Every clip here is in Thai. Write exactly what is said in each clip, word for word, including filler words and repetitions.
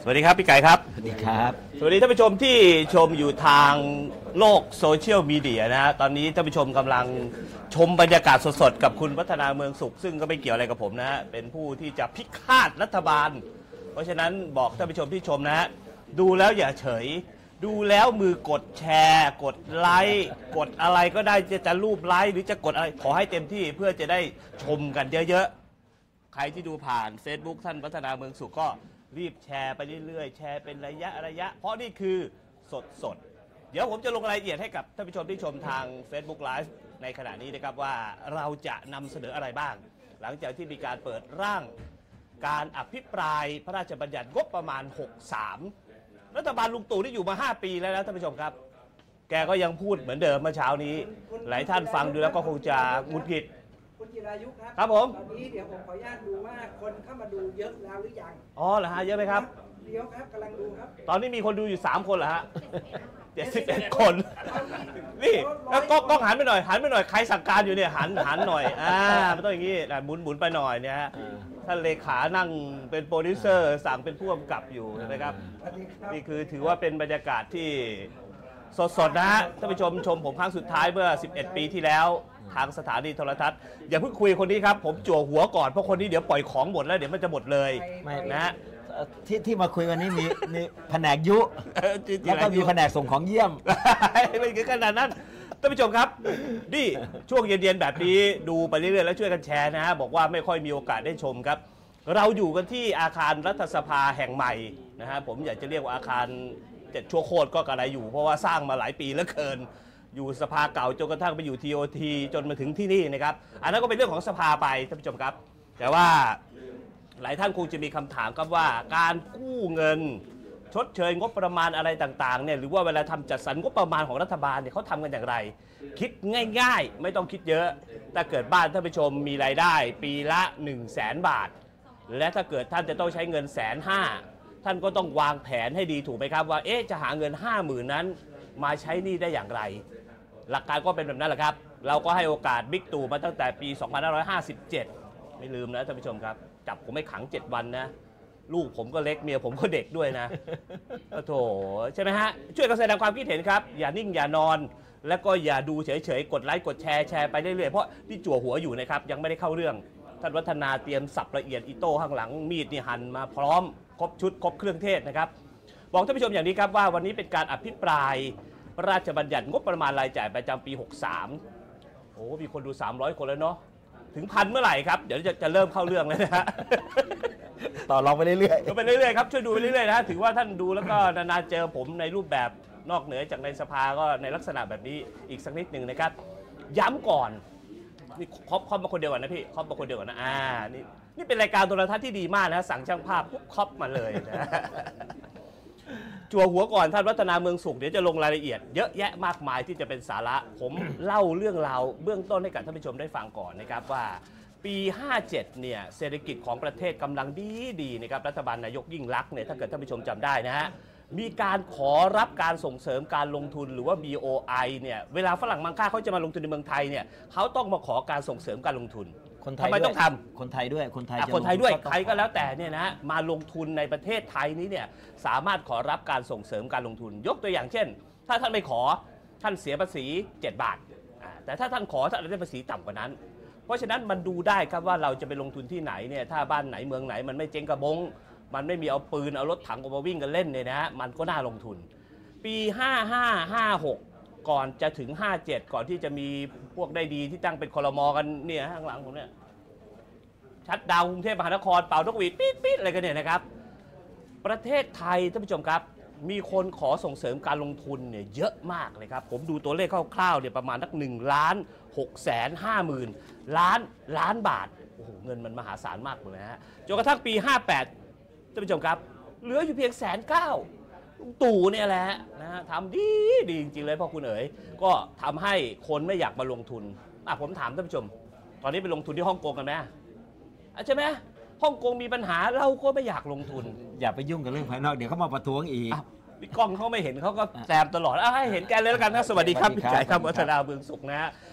สวัสดีครับพี่ไก่ครับสวัสดีครับสวัสดีท่านผู้ชมที่ชมอยู่ทางโลกโซเชียลมีเดียนะฮะตอนนี้ท่านผู้ชมกำลังชมบรรยากาศสดๆกับคุณวัฒนาเมืองสุขซึ่งก็ไม่เกี่ยวอะไรกับผมนะฮะเป็นผู้ที่จะพิฆาตรัฐบาลเพราะฉะนั้นบอกท่านผู้ชมที่ชมนะฮะดูแล้วอย่าเฉยดูแล้วมือกดแชร์กดไลค์กดอะไรก็ได้จะจะรูปไลค์หรือจะกดอะไรขอให้เต็มที่เพื่อจะได้ชมกันเยอะๆใครที่ดูผ่าน Facebook ท่านวัฒนาเมืองสุขก็รีบแชร์ไปเรื่อยๆแชร์เป็นระยะระยะเพราะนี่คือสดสดเดี๋ยวผมจะลงรายละเอียดให้กับท่านผู้ชมที่ชมทาง Facebook Live ในขณะนี้นะครับว่าเราจะนำเสนออะไรบ้างหลังจากที่มีการเปิดร่างการอภิปรายพระราชบัญญัติงบประมาณหกสิบสามรัฐบาลลุงตู่ที่อยู่มาห้าปีแล้วนะท่านผู้ชมครับแกก็ยังพูดเหมือนเดิมเมื่อเช้านี้หลายท่านฟังดูแล้วก็คงจะงุนงิดคุณจิรายุครับครับผมตอนนี้เดี๋ยวผมขออนุญาตดูว่าคนเข้ามาดูเยอะแล้วหรือยังอ๋อเหรอฮะเยอะไหมครับเดี๋ยวครับกำลังดูครับตอนนี้มีคนดูอยู่สามคนเหรอฮะเจ็ดสิบเอ็ดคนนี่แล้วก็ต้องหันไปหน่อยหันไปหน่อยใครสั่งการอยู่เนี่ยหันหันหน่อยอ่าไม่ต้องอย่างนี้หมุนหมุนไปหน่อยเนี่ยฮะท่านเลขานั่งเป็นโปรดิวเซอร์สั่งเป็นผู้กำกับอยู่นะครับนี่คือถือว่าเป็นบรรยากาศที่สดๆนะฮะท่านผู้ชมชมผมครั้งสุดท้ายเมื่อสิบเอ็ดปีที่แล้วทางสถานีโทรทัศน์อย่าเพิ่งคุยคนนี้ครับผมจั่วหัวก่อนเพราะคนนี้เดี๋ยวปล่อยของหมดแล้วเดี๋ยวมันจะหมดเลยไม่นะที่ที่มาคุยวันนี้มีมีแผนกยุแล้วก็มีแผนกส่งของเยี่ยมไม่ถึงขนาดนั้นท่านผู้ชมครับนี่ช่วงเย็นๆแบบนี้ดูไปเรื่อยๆแล้วช่วยกันแชร์นะฮะบอกว่าไม่ค่อยมีโอกาสได้ชมครับเราอยู่กันที่อาคารรัฐสภาแห่งใหม่นะฮะผมอยากจะเรียกว่าอาคารเจ็ดชั่วโคตรก็กระไรอยู่เพราะว่าสร้างมาหลายปีแล้วเกินอยู่สภาเก่าจนกระทั่งไปอยู่ ที โอ ที จนมาถึงที่นี่นะครับอันนั้นก็เป็นเรื่องของสภาไปท่านผู้ชมครับแต่ว่าหลายท่านคงจะมีคำถามครับว่าการกู้เงินชดเชยงบประมาณอะไรต่างๆเนี่ยหรือว่าเวลาทำจัดสรรงบประมาณของรัฐบาลเนี่ยเขาทำกันอย่างไรคิดง่ายๆไม่ต้องคิดเยอะถ้าเกิดบ้านท่านผู้ชมมีรายได้ปีละ หนึ่งแสน บาทและถ้าเกิดท่านจะต้องใช้เงินแสนห้าท่านก็ต้องวางแผนให้ดีถูกไหมครับว่าเอ๊ะจะหาเงิน ห้าหมื่น นั้นมาใช้หนี้ได้อย่างไรหลักการก็เป็นแบบนั้นแหละครับเราก็ให้โอกาสบิ๊กตู่มาตั้งแต่ปี สองพันห้าร้อยห้าสิบเจ็ด ไม่ลืมนะท่านผู้ชมครับจับผมไม่ขังเจ็ดวันนะลูกผมก็เล็กเมียผมก็เด็กด้วยนะโอ้โถใช่ไหมฮะช่วยกันแสดงความคิดเห็นครับอย่านิ่งอย่านอนแล้วก็อย่าดูเฉยๆกดไลค์กดแชร์แชร์ไปเรื่อยๆเพราะที่จั่วหัวอยู่นะครับยังไม่ได้เข้าเรื่องท่านวัฒนาเตรียมสับละเอียดอีโต้ข้างหลังมีดนี่หั่นมาพร้อมครบชุดครบเครื่องเทศนะครับบอกท่านผู้ชมอย่างนี้ครับว่าวันนี้เป็นการอภิปรายพระราชบัญญัติงบประมาณรายจ่ายประจำปีหกสิบสามโอ้มีคนดูสามร้อยคนแล้วเนาะถึงพันเมื่อไหร่ครับเดี๋ยวจะจะเริ่มเข้าเรื่องเลยนะฮะต่อรองไปเรื่อยๆก็ไปเรื่อยๆครับช่วยดูไปเรื่อยๆนะถือว่าท่านดูแล้วก็นานๆเจอผมในรูปแบบนอกเหนือจากในสภาก็ในลักษณะแบบนี้อีกสักนิดหนึ่งนะครับย้ำก่อนนี่ครอบครอบมาคนเดียวก่อนนะพี่ครอบมาคนเดียวก่อนนะอ่านี่นี่เป็นรายการโทรทัศน์ที่ดีมากนะสั่งช่างภาพปุ๊บครอบมาเลยนะจั่วหัวก่อนท่านวัฒนาเมืองสุขเดี๋ยวจะลงรายละเอียดเยอะแยะมากมายที่จะเป็นสาระผมเล่าเรื่องราวเบื้องต้นให้กับท่านผู้ชมได้ฟังก่อนนะครับว่าปีห้าเจ็ดเนี่ยเศรษฐกิจของประเทศกำลังดีดีนะครับรัฐบาลนายกยิ่งลักษณ์เนี่ยถ้าเกิดท่านผู้ชมจำได้นะฮะมีการขอรับการส่งเสริมการลงทุนหรือว่า บี โอ ไอ เนี่ยเวลาฝรั่งมังค่าเขาจะมาลงทุนในเมืองไทยเนี่ยเขาต้องมาขอการส่งเสริมการลงทุนคนไทยทำไมต้องทำคนไทยด้วยคนไทยคนไทยด้วยใครก็แล้วแต่เนี่ยนะมาลงทุนในประเทศไทยนี้เนี่ยสามารถขอรับการส่งเสริมการลงทุนยกตัวอย่างเช่นถ้าท่านไม่ขอท่านเสียภาษีเจ็ดบาทแต่ถ้าท่านขอท่านได้ภาษีต่ำกว่านั้นเพราะฉะนั้นมันดูได้ครับว่าเราจะไปลงทุนที่ไหนเนี่ยถ้าบ้านไหนเมืองไหนมันไม่เจ๊งกระบงมันไม่มีเอาปืนเอารถถังออกมาวิ่งกันเล่นเนี่ยนะฮะมันก็น่าลงทุนปีห้าห้า ห้าหกก่อนจะถึงห้าเจ็ดก่อนที่จะมีพวกได้ดีที่ตั้งเป็นครม.กันเนี่ยข้างหลังผมเนี่ยชัดดาวกรุงเทพมหานครเป่านกหวีดปี๊ดปี๊ดอะไรกันเนี่ยนะครับประเทศไทยท่านผู้ชมครับมีคนขอส่งเสริมการลงทุนเนี่ยเยอะมากเลยครับผมดูตัวเลขคร่าวๆเนี่ยประมาณนักหนึ่งล้านหกแสนห้าหมื่นล้านล้านบาทโอ้โหเงินมันมหาศาลมากเลยนะฮะจนกระทั่งปีห้าแปดท่านผู้ชมครับเหลืออยู่เพียงแสนเก้าตู่เนี่ยแหละนะฮะทำดีดีจริงๆเลยพ่อคุณเอ๋ยก็ทำให้คนไม่อยากมาลงทุนอ่ะผมถามท่านผู้ชมตอนนี้ไปลงทุนที่ฮ่องกงกันไหมใช่ไหมฮ่องกงมีปัญหาเราก็ไม่อยากลงทุนอย่าไปยุ่งกับเรื่องภายนอกเดี๋ยวเขามาประท้วงอีกพี่ก้องเขาไม่เห็นเขาก็แซมตลอดให้เห็นแกเลยแล้วกันนะสวัสดีครับพี่ไก่ครับวัฒนาเมืองสุขนะฮะ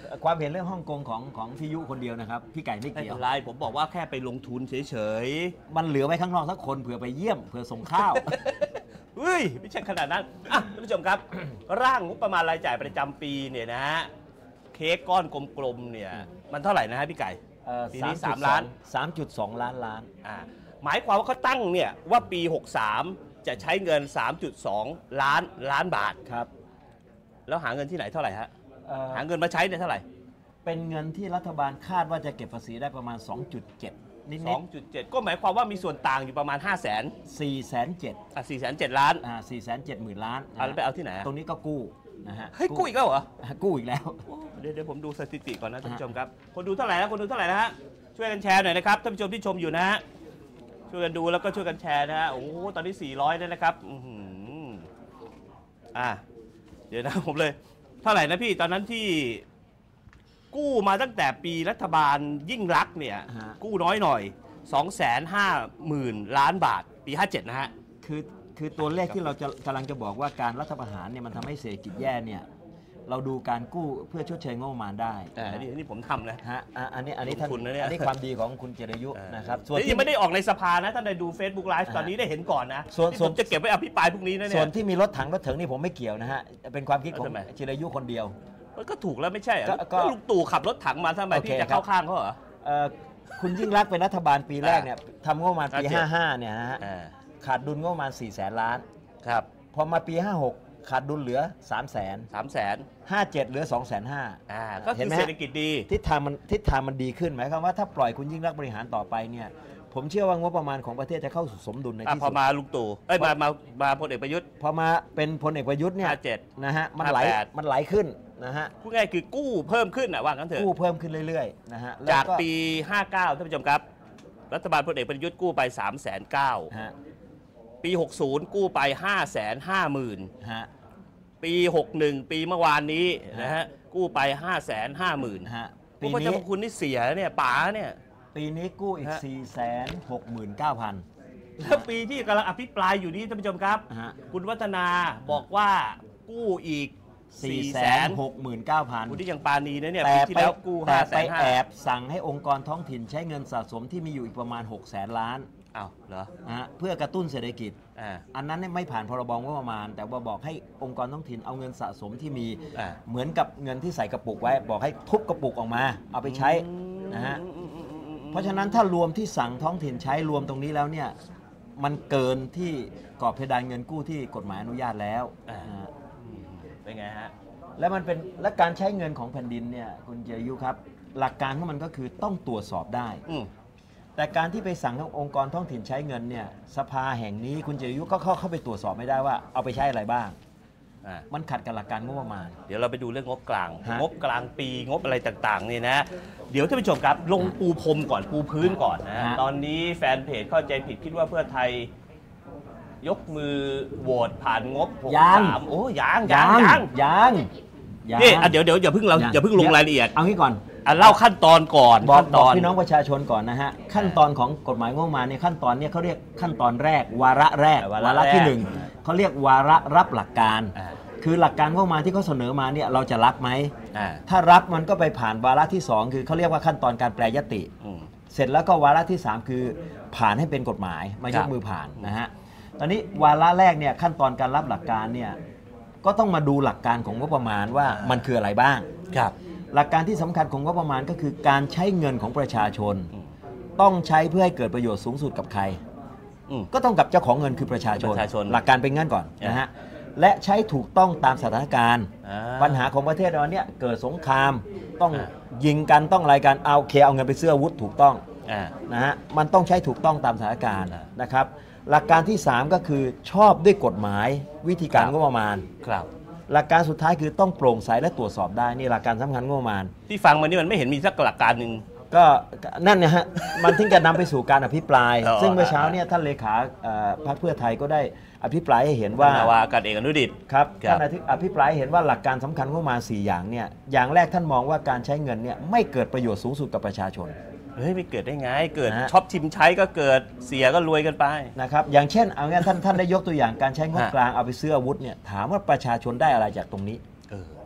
ความเห็นเรื่องฮ่องกงของของพี่ยุคนเดียวนะครับพี่ไก่ไม่ไม่เกี่ยเป็วนไรผมบอกว่าแค่ไปลงทุนเฉยมันเหลือไว้ข้างนอกสักคนเผื่อไปเยี่ยมเผื่อส่งข้าวๆเฮ้ยไม่ใช่ขนาดนั้นอ่ะท่านผู้ชมครับ ร่างงบประมาณรายจ่ายประจำปีเนี่ยนะฮะเค้กก้อนกลมๆเนี่ยมันเท่าไหร่นะฮะพี่ไก่เอ่อปีนี้สามล้านสามจุดสองล้านล้านอ่าหมายความว่าเขาตั้งเนี่ยว่าปี หกสาม จะใช้เงิน สามจุดสอง ล้านล้านบาทครับแล้วหาเงินที่ไหนเท่าไหร่ฮะเอ่อหาเงินมาใช้เนี่ยเท่าไหร่เป็นเงินที่รัฐบาลคาดว่าจะเก็บภาษีได้ประมาณ สองจุดเจ็ด นิดสองจุดเจ็ด ก็หมายความว่ามีส่วนต่างอยู่ประมาณ ห้าแสนๆสี่แสนเจ็ดอ่ะสี่แสนเจ็ดล้านอ่าสี่แสนเจ็ดหมื่นล้านเอาแล้วไปเอาที่ไหนอะตรงนี้ก็กู้นะฮะเฮ้ยกู้อีกแล้วเหรอกู้อีกแล้วเดี๋ยวเดี๋ยวผมดูสถิติก่อนนะท่านผู้ชมครับ คนดูเท่าไหร่นะคนดูเท่าไหร่นะฮะ ช่วยกันแชร์หน่อยนะครับท่านผู้ชมที่ชมอยู่นะฮะ ช่วยกันดูแล้วก็ช่วยกันแชร์นะฮะ โอ้โหตอนนี้สี่ร้อยแล้วนะครับอื้อหืออ่ะเดี๋ยวนะผมเลย เท่าไหร่นะพี่ตอนนั้นที่กู้มาตั้งแต่ปีรัฐบาลยิ่งรักษณ์เนี่ยฮะกู้น้อยหน่อย สองแสนห้าหมื่น ล้านบาท ปีห้าเจ็ดนะฮะคือคือตัวเลขที่เราจะกำลังจะบอกว่าการรัฐประหารเนี่ยมันทำให้เศรษฐกิจแย่เนี่ยเราดูการกู้เพื่อชดเชยงบประมาณได้อ่าอันนี้อันนี้ผมทำนะฮะอ่ะอันนี้อันนี้ท่านลงทุนนะเนี่ยอันนี้ความดีของคุณเจริยุนะครับส่วนนี่ที่ยังไม่ได้ออกในสภานะท่านได้ดู Facebook Live ตอนนี้ได้เห็นก่อนนะส่วนที่ส่ผวนมจะเก็บไว้อภิปรายพรุ่งนี้นะเนี่ส่ยวนที่มีรถถังรถเถิงนี่ผมไม่เกี่ยวนะฮะเป็นความคิดของทำไมเจริยุคนเดียวมันก็ถูกแล้วไม่ใช่เหรอก็ก็ก็ลุงตู่ขับรถถังมาทำไมโอเคพี่จะครับเข้าข้างเขาเหรอเอ่อคุณยิ่งรักษณ์เป็นรัฐบาลปีแรกเนี่ยทำงบประมาณปีโอเคห้าห้าเนี่ยนะฮะอ่าขาดดุลงบประมาณสี่แสนล้านครับพอมาปีห้าหกขาดดุลเหลือสามแสนสามแสนห้าเจ็ดเหลือสองแสนห้าอ่าก็เห็คืนอไหมฮะเศรษฐกิจดีทิศทางมันทิศทางมันดีขึ้นหมายความว่าถ้าปล่อยคุณยิ่งรักษณ์บริหารต่อไปเนี่ยผมเชื่อว่างบประมาณของประเทศจะเข้าสู่สมดุลในอ่ะที่พอสุดมาลุงตู่เอ้ยมามามาพลเอกประยุทธ์พอมาเป็นพลเอกประยุทธ์เนี่ยห้าเจ็ดนะฮะมันไหลห้าแปดมันไหลขึ้นนะฮะพูดง่ายคือกู้เพิ่มขึ้นอ่ะว่างั้นเถอะกู้เพิ่มขึ้นเรื่อยๆนะฮะแล้วจากปีห้าเก้าท่านผู้ชมครับ รัฐบาลพลเอกประยุทธ์กู้ไปสามแสนเก้าฮะปีหกสิบกู้ไปห้าแสนห้าหมื่นฮะปีหกสิบเอ็ดปีเมื่อวานนี้นะฮะกู้ไปห้าแสนห้าหมื่นฮะพวปีกพระนี้เจ้าพระคุณนี่เสียเนี่ยป๋าเนี่ยปีนี้กู้อีกฮะสี่แสนหกหมื่นเก้าพันแล้วปีที่กำลังอภิปรายอยู่นี้ท่านผู้ชมครับฮะคุณวัฒนาบอกว่ากู้อีกสี่สี่แสแสนนหกหมื่นเก้าพันคุณที่ยังปานีนะเนี่ยแต่ปีที่ไปแล้วกู้แต่ห้าแสไปนห้าแอบสั่งให้องค์กรท้องถิ่นใช้เงินสะสมที่มีอยู่อีกประมาณหกแสนล้านอ้าวเหรอนะฮะเพื่อกระตุ้นเศรษฐกิจอ่าอันนั้นเนี่ยไม่ผ่านพรบงบประมาณ แต่ว่าบอกให้องค์กรท้องถิ่นเอาเงินสะสมที่มีอ่าเหมือนกับเงินที่ใส่กระปุกไว้ บอกให้ทุบกระปุกออกมา เอาไปใช้นะฮะอืมอืมอืมอืมอืมเพราะฉะนั้นถ้ารวมที่สั่งท้องถิ่นใช้รวมตรงนี้แล้วเนี่ยมันเกินที่กรอบเพดานเงินกู้ที่กฎหมายอนุญาตแล้วนะฮะอืมเป็นไงฮะและมันเป็นและการใช้เงินของแผ่นดินเนี่ยคุณเจริยุครับ หลักการของมันก็คือต้องตรวจสอบได้อืมแต่การที่ไปสั่งให้องค์กรท้องถิ่นใช้เงินเนี่ยสภาแห่งนี้คุณเจริยุก็เข้าเข้าไปตรวจสอบไม่ได้ว่าเอาไปใช้อะไรบ้างอ่ามันขัดกับหลักการงบประมาณเดี๋ยวเราไปดูเรื่องงบกลางฮะงบกลางปีงบอะไรต่างๆเนี่ยนะ เดี๋ยวท่านผู้ชมครับ ลงปูพรมก่อนปูพื้นก่อนนะฮะตอนนี้แฟนเพจเข้าใจผิดคิดว่าเพื่อไทย ยกมือโหวตผ่านงบหกสามโอ้ยังยังยังยังยังนี่อ่ะเดี๋ยวเดี๋ยวอย่าเพิ่งเราอย่าเพิ่งลงรายละเอียดเอางี้ก่อนอ่ะเล่าขั้นตอนก่อนบอกขั้นบตอกอนพี่น้องประชาชนก่อนนะฮะขั้นตอนของกฎหมายงบประมาณเนี่ยขั้นตอนเนี่ยเขาเรียกขั้นตอนแรก วาระแรกวาระแรกที่หนึ่งเขาเรียกวาระรับหลักการอ่าคือหลักการงบประมาณที่เขาเสนอมาเนี่ยเราจะรับไหมอ่าถ้ารับมันก็ไปผ่านวาระที่สองคือเขาเรียกว่าขั้นตอนการแปรยติอืมเสร็จแล้วก็วาระที่สามคือผ่านให้เป็นกฎหมายมายครักบมือผ่านนะฮะตอนนี้วาระแรกเนี่ยขั้นตอนการรับหลักการเนี่ยก็ต้องมาดูหลักการของงบประมาณว่ามันคืออะไรบ้างครับหลักการที่สำคัญของงบประมาณก็คือการใช้เงินของประชาชนอืมต้องใช้เพื่อให้เกิดประโยชน์สูงสุดกับใครอืมก็ต้องกับเจ้าของเงินคือประชาชนประชาชนหลักการเป็นงั้นก่อนนะฮะและใช้ถูกต้องตามสถานการณ์อ่าปัญหาของประเทศเราเนี่ยเกิดสงครามต้องอ่ายิงกันต้องอะไรกันเอาโอเคเอาเงินไปซื้ออาวุธถูกต้องอ่านะฮะมันต้องใช้ถูกต้องตามสถานการณ์อ่านนะครับหลักการที่สามก็คือชอบด้วยกฎหมายวิธีการครับงบประมาณครับหลักการสุดท้ายคือต้องโปร่งใสและตรวจสอบได้นี่หลักการสำคัญงบประมาณที่ฟังมานี่มันไม่เห็นมีสักหลักการหนึ่งก็นั่นนะฮะ มันถึงจะนำไปสู่การอภิปรายอ๋อซึ่งเมื่อเช้าเนี่ยท่านเลขาเอ่อพรรคเพื่อไทยก็ได้อภิปรายให้เห็นว่านาวาอากาศเอกอนุดิตครับครับท่านอภิปรายให้เห็นว่าหลักการสำคัญงบประมาณสี่อย่างเนี่ยอย่างแรกท่านมองว่าการใช้เงินเนี่ยไม่เกิดประโยชน์สูงสุดกับประชาชนเฮ้ยไม่เกิดได้ไง เกิดนะฮะช็อปชิมใช้ก็เกิดเสียก็รวยกันไปนะครับอย่างเช่นเอางี้ท่านท่านได้ยกตัวอย่างการใช้งบฮะกลางเอาไปซื้ออาวุธเนี่ยถามว่าประชาชนได้อะไรจากตรงนี้เออนะ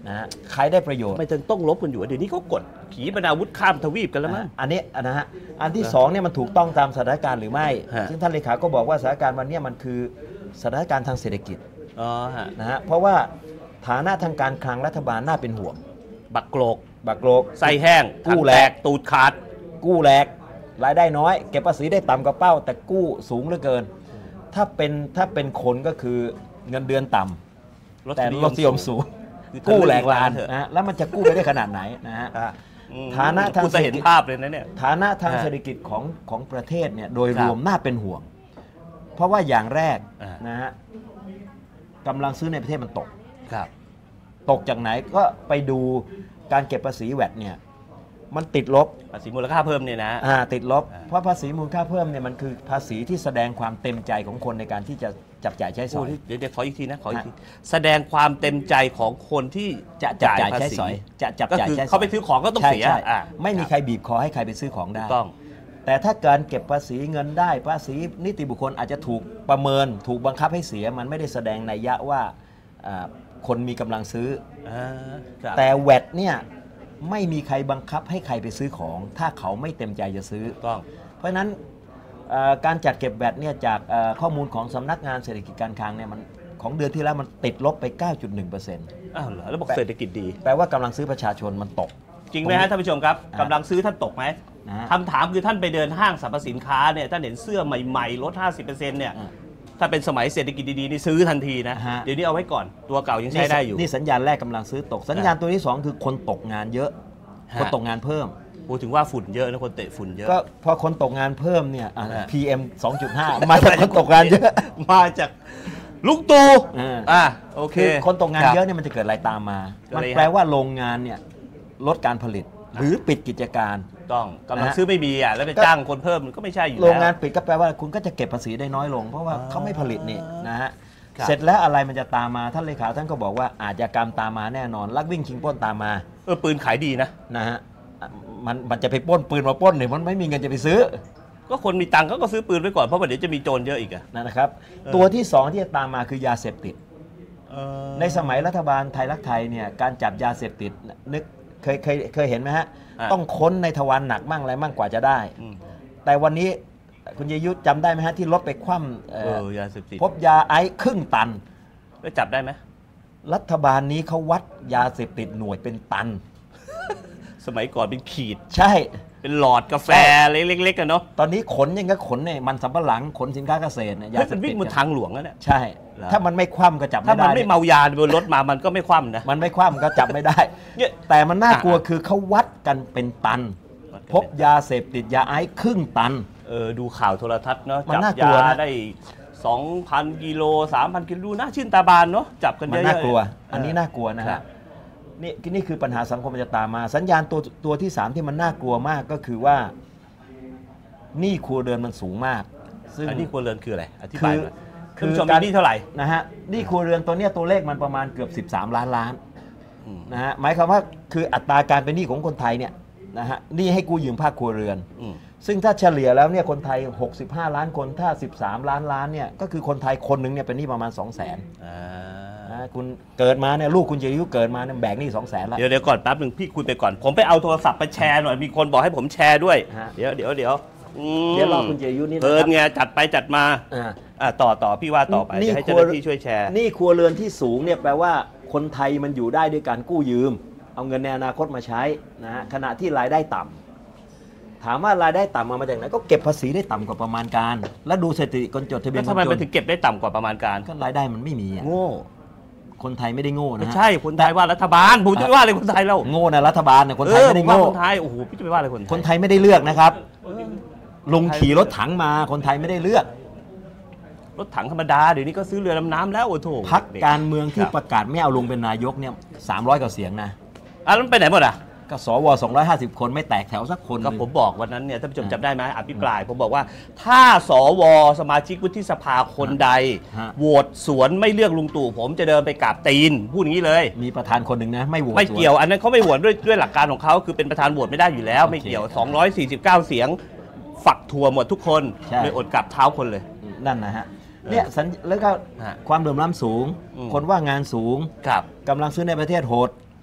นะฮะใครได้ประโยชน์ไม่ต้องลบกันอยู่เดี๋ยวนี้เขากดขีปนาวุธข้ามทวีปกันแล้วมั้งอันนี้นะฮะอันที่สองเนี่ยมันถูกต้องตามสถานการณ์หรือไม่ฮะซึ่งท่านเลขาก็บอกว่าสถานการณ์วันเนี้ยมันคือสถานการณ์ทางเศรษฐกิจอ๋อฮะนะฮะเพราะว่าฐานะทางการคลังรัฐบาลน่าเป็นห่วงบักโกรกบักโลกไส้แห้งกู้ถังแหลกตูดขาดกู้แหลกรายได้น้อย เก็บภาษีได้ต่ำกว่าเป้า แต่กู้สูงเหลือเกิน ถ้าเป็นถ้าเป็นคนก็คือเงินเดือนต่ำแต่รสนิยมสูงคือกู้แหลกลานเถอะนะฮะแล้วมันจะกู้ไปได้ขนาดไหนนะฮะอ่ะอืมฐานะทางคุณจะเห็นภาพเลยนะเนี่ยฐานะทางฮะเศรษฐกิจของของประเทศเนี่ยโดยครัรบวมน่าเป็นห่วง เพราะว่าอย่างแรกอ่านนะฮะกำลังซื้อในประเทศมันตกครับตกจากไหนก็ไปดูการเก็บภาษีแวดเนี่ยมันติดลบภาษีมูลค่าเพิ่มเนี่ยนะอ่าติดลบอ่าเพราะภาษีมูลค่าเพิ่มเนี่ยมันคือภาษีที่แสดงความเต็มใจของคนในการที่จะจับจ่ายใช้สโอ้อยเดี๋ยวเดี๋ยวขออีกทีนะขออีกฮะทีแสดงความเต็มใจของคนที่จะจับจ่ายภใช้สอยจะจับก็จ่ายคือใช้สอยเขาไปซื้อของก็ต้องใช่เสียใช่อ่ะไม่มีใครบีบคอให้ใครไปซื้อของถูได้กต้องแต่ถ้าการเก็บภาษีเงินได้ภาษีนิติบุคคลอาจจะถูกประเมิน ถูกบังคับให้เสียมันไม่ได้แสดงนัยยะว่าอ่าคนมีกำลังซื้ออ่าครับแต่แวดเนี่ยไม่มีใครบังคับให้ใครไปซื้อของ ถ้าเขาไม่เต็มใจจะซื้อถูกต้องเพราะฉะนั้นเอ่อการจัดเก็บแวดเนี่ยจากเอ่อข้อมูลของสำนักงานเศรษฐกิจการคลังเนี่ยมันของเดือนที่แล้วมันติดลบไป เก้าจุดหนึ่งเปอร์เซ็นต์อ้าวเหรอแล้วบอกเศรษฐกิจดีแปลว่ากำลังซื้อประชาชนมันตกจริงไหมฮะท่านผู้ชมครับอ่ะกำลังซื้อท่านตกไหมนะฮะคำถามคือท่านไปเดินห้างสรรพสินค้าเนี่ยท่านเห็นเสื้อใหม่ๆลด ห้าสิบเปอร์เซ็นต์ เนี่ยอ่ะถ้าเป็นสมัยเศรษฐกิจดีๆนี่ซื้อทันทีนะฮะเดี๋ยวนี้เอาไว้ก่อนตัวเก่ายังใช้ได้อยู่นี่สัญญาณแรกกำลังซื้อตก สัญญาณตัวที่สองคือคนตกงานเยอะฮะคนตกงานเพิ่มพูดถึงว่าฝุ่นเยอะนะคนเตะฝุ่นเยอะก็พอคนตกงานเพิ่มเนี่ยอ่ะฮะพี เอ็ม สองจุดห้า มาจากคนตกงานเยอะมาจากลุงตู่อ่าอ่ะโอเคคือคนตกงานรับเยอะเนี่ยมันจะเกิดอะไรตามมาเกิดมัอะไรนแปลฮะว่าโรงงานเนี่ยลดการผลิต หรือปิดกิจการต้องกำลังนะฮะซื้อไม่มีอ่ะแล้วไปก็จ้างคนเพิ่มมันก็ไม่ใช่อยู่แล้วโรงงานปิดก็แปลว่าคุณก็จะเก็บภาษีได้น้อยลง เพราะว่าอ่าเขาไม่ผลิตนี่นะฮะครับเสร็จแล้วอะไรมันจะตามมาท่านเลขาท่านก็บอกว่าอาชญากรรมตามมาแน่นอน ลักวิ่งชิงปล้นตามมาเออปืนขายดีนะนะฮะมันมันจะไปปล้นปืนมาปล้นเนี่ยมันไม่มีเงินจะไปซื้อก็คนมีตังค์เขาก็ซื้อปืนไว้ก่อนเพราะว่าเดี๋ยวจะมีโจรเยอะอีกอะนะครับเออตัวที่สองที่จะตามมาคือยาเสพติดเออในสมัยรัฐบาลไทยรักไทยเนี่ยการจับยาเสพติดนึกเคยเคยเคยเห็นไหมฮะะต้องค้นในทวารหนักมั่งอะไรมั่งกว่าจะได้อืมแต่วันนี้คุณยยุทธจำได้ไหมฮะที่รถไปคว่ำเอ่เอออยาเสพติดพบยาไอซ์ครึ่งตันแล้วจับได้ไหมรัฐบาลนี้เขาวัดยาเสพติดหน่วยเป็นตันสมัยก่อนเป็นขีดใช่เป็นหลอดกาแฟเล็กๆกันเนาะตอนนี้ขนยังก็ขนเนี่ยมันสำปะหลังขนสินค้าเกษตรเนี่ยยาเฮ้ยเสมัพนติวิ่ดงบนทางหลวงแล้วเนี่ยใช่เหรอถ้ามันไม่คว่ำก็จับถ้าไม่มันได้ไม่เมายาบนรถมามันก็ไม่คว่ำนะมันไม่คว่ำก็จับไม่ได้เนี่ยแต่มันน่ากลัวคือเขาวัดกันเป็นตันวัดกันเป็นพบยาเสพติดยาไอซ์ครึ่งตันเออดูข่าวโทรทัศน์เนาะมันจับน่ากลัวยานะได้ สองพัน กิโล สามพัน กิโลดูน่าชื่นตาบานเนาะจับกันเยมันอะๆน่ากลัวเอันนี้น่ากลัวนะครัฮะบนี่นี่คือปัญหาสังคมมันจะตามมา สัญญาณตัวตัวที่สามที่มันน่ากลัวมากก็คือว่าหนี้ครัวเรือนมันสูงมาก ซึ่งอันนี้ครัวเรือนคืออะไรอธิบายหน่อยคืคุณอผู้ชมกามีรหนี่เท่าไหร่นะฮะหนี้ครัวเรือนตัวเนี้ยตัวเลขมันประมาณเกือบสิบสามล้านล้านอืมนะฮะหมายความว่าคืออัตราการเป็นหนี้ของคนไทยเนี่ยนะฮะหนี้ให้กู้ยืมภาคครัวเรือนอืมซึ่งถ้าเฉลี่ยแล้วเนี่ยคนไทยหกสิบห้าล้านคนถ้าสิบสามล้านล้านเนี่ยก็คือคนไทยคนหนึ่งเนี่ยเป็นหนี้ประมาณ สองแสนอ่านะคุณเกิดมาเนี่ยลูกคุณจิรายุเกิดมาเนี่ยแบกหนี้สองแสนแล้วเดี๋ยวเดี๋ยวก่อนแป๊บหนึ่งพี่คุยไปก่อน ผมไปเอาโทรศัพท์ไปแชร์หน่อยมีคนบอกให้ผมแชร์ด้วยฮะเดี๋ยวเดี๋ยวเดี๋ยวอืมเดี๋ยวรอคุณจิรายุนี่นะเพลิคน รับไงจัดไปจัดมาอ่าอ่ะต่อต่อพี่ว่าต่อไปนี่เดี๋ยวให้ครัเจ้าว หน้าที่ช่วยแชร์หนี้ครัวเรือนที่สูงเนี่ยแปลว่าคนไทยมันอยู่ได้ด้วยการกู้ยืม เอาเงินในอนาคตมาใช้นะฮะขณะที่รายได้ต่ำถามว่ารายได้ต่ำมามาจากไหนก็เก็บภาษีได้ต่ำกว่าประมาณการ แล้วดูสถิติคนจดทะเบียแล้นวทำไมคนจมันนถึงเก็บได้ต่ำกว่าประมาณการก็รายได้มันไม่มีอะโง่คนไทยไม่ได้โง่ไม่นะฮะใช่คนไทยว่ารัฐบาลผมจะไปว่าอะไรคนไทยเราโง่นะรัฐบาลเนี่ยคนไทยเออไม่ได้ผมว่าโง่คนไทยโอ้โหพี่จะไปว่าอะไรคนไทยคนไทยไม่ได้เลือกนะครับเออลุงขี่รถถังมาคนไทยไม่ได้เลือกรถถังธรรมดาเดี๋ยวนี้ก็ซื้อเรือดำน้ำแล้วโอ้โถพักการเมืองที่ครับประกาศไม่เอาลุงเป็นนายกเนี่ยสามร้อยกว่าเสียงนะอ่ะแล้วมันไปไหนหมดอ่ะก็สวสองร้อยห้าสิบคนไม่แตกแถวสักคนก็หนึ่งผมบอกวันนั้นเนี่ยท่านผู้ชมอ่าจำได้ไหมอภิปรายผมบอกว่า ถ้าสวสมาชิกวุฒิสภาคนใดฮะโหวตสวนไม่เลือกลุงตู่ผมจะเดินไปกราบตีนพูดอย่างนี้เลยมีประธานคนหนึ่งนะไม่โหวตไม่เกี่ยวอันนั้นเขาไม่โหวตด้วยด้วยหลักการของเขาคือเป็นประธานโหวตไม่ได้อยู่แล้วโอเคไม่เกี่ยว สองร้อยสี่สิบเก้า เสียง ฝักทัวหมดทุกคนใช่เลยอดกราบเท้าคนเลยนั่นนะฮะเนี่ยสัญแล้วก็ฮะความเหลื่อมล้ำสูงอืมคนว่างงานสูงครับกำลังซื้อในประเทศโหด